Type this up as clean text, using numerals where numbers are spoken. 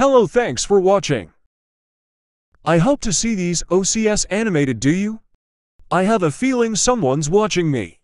Hello, thanks for watching. I hope to see these OCS animated, do you? I have a feeling someone's watching me.